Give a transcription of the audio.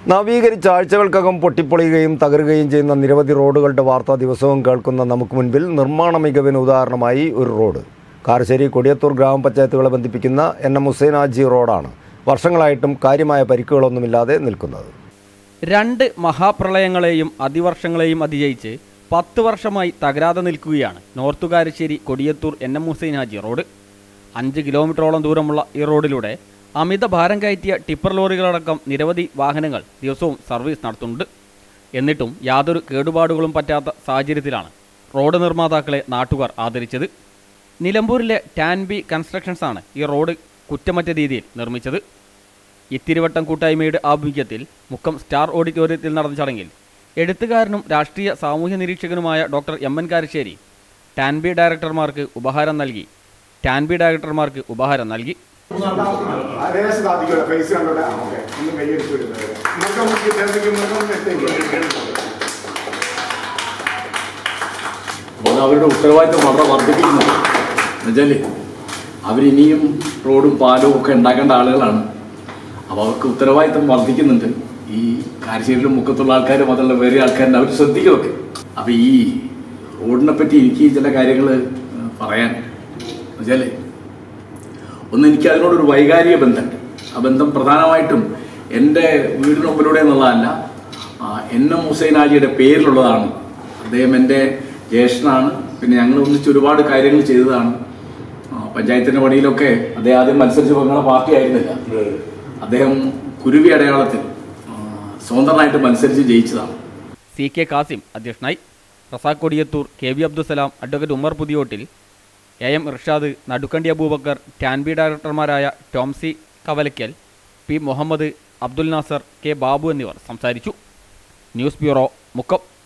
നവീകരിച്ച ആഴ്ചകൾക്കകം പൊട്ടിപ്പൊളിയുകയും തകരുകയും ചെയ്യുന്ന നിരവധി റോഡുകളുടെ വാർത്ത ദിവസവും കേൾക്കുന്ന നമുക്ക് മുൻപിൽ നിർമ്മാണ മികവിന് ഉദാഹരണമായി ഒരു റോഡ് കാരശ്ശേരി കൊടിയത്തൂർ ഗ്രാമപഞ്ചായത്തുകളെ ബന്ധിപ്പിക്കുന്ന NM ഹുസൈൻ ഹാജി റോഡാണ് വർഷങ്ങളായിട്ടും കാര്യമായ പരിക്കുകളൊന്നുമില്ലാതെ നിൽക്കുന്നത്. 2 മഹാപ്രളയങ്ങളെയും അതിവർഷങ്ങളെയും അതിജയിച്ച് 10 വർഷമായി തകരാതെ നിൽക്കുകയാണ് north Karassery Kodiyathur NM Hussain Haji road. 5 കിലോമീറ്ററോളം ദൂരമുള്ള ഈ റോഡിലൂടെ അമിത ഭാരം കയറ്റിയ ടിപ്പർ ലോറികളടക്കം നിരവധി വാഹനങ്ങൾ ദിവസവും സർവീസ് നടത്തുന്നുണ്ട്. എന്നിട്ടും യാതൊരു കേടുപാടുകളും പറ്റാത്ത സാഹചര്യത്തിലാണ് റോഡ് നിർമ്മാതാക്കളെ നാട്ടുകാർ ആദരിച്ചത്. നിലമ്പൂരിലെ ടാൻബി കൺസ്ട്രക്ഷൻസാണ് ഈ റോഡ് കുറ്റമറ്റ രീതിയിൽ നിർമ്മിച്ചത്. ഇത്തിരിവട്ടം കൂട്ടായ്മയുടെ ആഭിമുഖ്യത്തിൽ മുക്കം സ്റ്റാർ ഓഡിറ്റോറിയത്തിൽ നടന്ന ചടങ്ങിൽ എഴുത്തുകാരനും രാഷ്ട്രീയ സാമൂഹ്യ നിരീക്ഷകനുമായ ഡോക്ടർ MN കാരശ്ശേരി ടാൻബി ഡയറക്ടർമാർക്ക് ഉപഹാരം നൽകി. അവരുടെ ഉത്തരവാദിത്വം വളരെ വർദ്ധിപ്പിക്കുന്നു. എന്നുവെച്ചാൽ അവരിനിയും റോഡും പാലവും ഒക്കെ ഉണ്ടാക്കേണ്ട ആളുകളാണ്. അപ്പോൾ അവർക്ക് ഉത്തരവാദിത്വം വർദ്ധിക്കുന്നുണ്ട്. ഈ കാരശ്ശേരിയിലും മുക്കത്തുള്ള ആൾക്കാരും അതുള്ള വേറെ ആൾക്കാരും അവർ ശ്രദ്ധിക്കുമൊക്കെ. അപ്പോൾ ഈ റോഡിനെ പറ്റി എനിക്ക് ചില കാര്യങ്ങൾ പറയാൻ എന്നുവെച്ചാൽ എനിക്ക് അതിനോടൊരു വൈകാരിക ബന്ധമുണ്ട്. ആ ബന്ധം പ്രധാനമായിട്ടും എൻ്റെ വീടിന് മുമ്പിലൂടെ എന്നുള്ളതല്ല, NM ഹുസൈൻ ഹാജിയുടെ പേരിലുള്ളതാണ്. അദ്ദേഹം എൻ്റെ ജ്യേഷ്ഠനാണ്. പിന്നെ ഞങ്ങൾ ഒന്നിച്ച് ഒരുപാട് കാര്യങ്ങൾ ചെയ്തതാണ്. പഞ്ചായത്തിൻ്റെ പണിയിലൊക്കെ അദ്ദേഹം ആദ്യം മത്സരിച്ച് ഞങ്ങളുടെ പാർട്ടി ആയിരുന്നില്ല. അദ്ദേഹം കുരുവി അടയാളത്തിൽ സ്വതന്ത്രനായിട്ട് മത്സരിച്ച് ജയിച്ചതാണ്. CK കാസിം അധ്യക്ഷനായി. Razak Kodiyathur, KV Abdussalam, advocate Umar Puthiyottil, AM Irshad, Nadukkandi Abubakar, Tanbi ഡയറക്ടർമാരായ ടോംസി കവലയ്ക്കൽ, P മുഹമ്മദ്, അബ്ദുൽ നാസർ, K ബാബു എന്നിവർ സംസാരിച്ചു. News bureau, Mukkam.